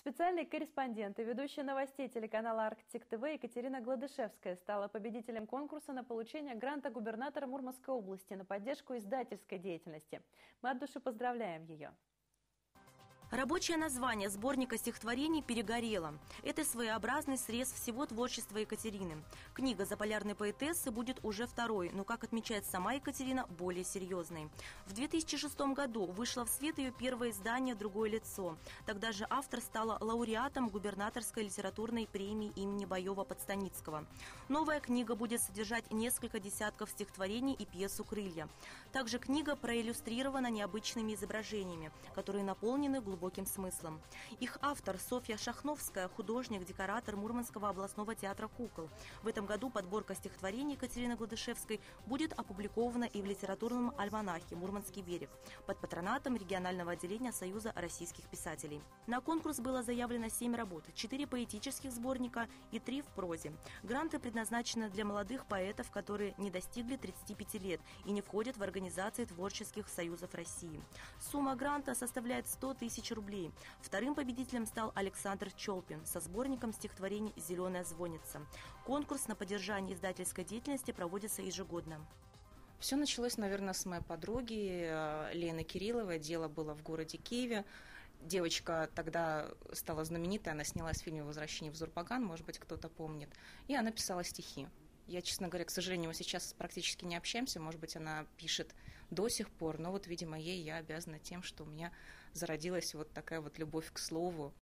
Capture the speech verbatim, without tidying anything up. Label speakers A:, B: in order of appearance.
A: Специальный корреспондент и ведущая новостей телеканала Арктик ТВ Екатерина Гладышевская стала победителем конкурса на получение гранта губернатора Мурманской области на поддержку издательской деятельности. Мы от души поздравляем ее.
B: Рабочее название сборника стихотворений «Перегорело». Это своеобразный срез всего творчества Екатерины. Книга заполярной поэтессы будет уже второй, но, как отмечает сама Екатерина, более серьезной. В две тысячи шестом году вышло в свет ее первое издание «Другое лицо». Тогда же автор стала лауреатом губернаторской литературной премии имени Боева-Подстаницкого. Новая книга будет содержать несколько десятков стихотворений и пьесу «Крылья». Также книга проиллюстрирована необычными изображениями, которые наполнены глубоким глубоким смыслом. Их автор Софья Шахновская, художник, декоратор Мурманского областного театра кукол. В этом году подборка стихотворений Екатерины Гладышевской будет опубликована и в литературном альманахе «Мурманский берег» под патронатом регионального отделения Союза российских писателей. На конкурс было заявлено семь работ, четыре поэтических сборника и три в прозе. Гранты предназначены для молодых поэтов, которые не достигли тридцати пяти лет и не входят в организации творческих союзов России. Сумма гранта составляет сто тысяч рублей. Вторым победителем стал Александр Чолпин со сборником стихотворений «Зеленая звонница». Конкурс на поддержание издательской деятельности проводится ежегодно.
C: Все началось, наверное, с моей подруги Лены Кирилловой. Дело было в городе Киеве. Девочка тогда стала знаменитой, она снялась в фильме «Возвращение в Зурбаган», может быть, кто-то помнит. И она писала стихи. Я, честно говоря, к сожалению, мы сейчас практически не общаемся, может быть, она пишет до сих пор, но вот, видимо, ей я обязана тем, что у меня зародилась вот такая вот любовь к слову,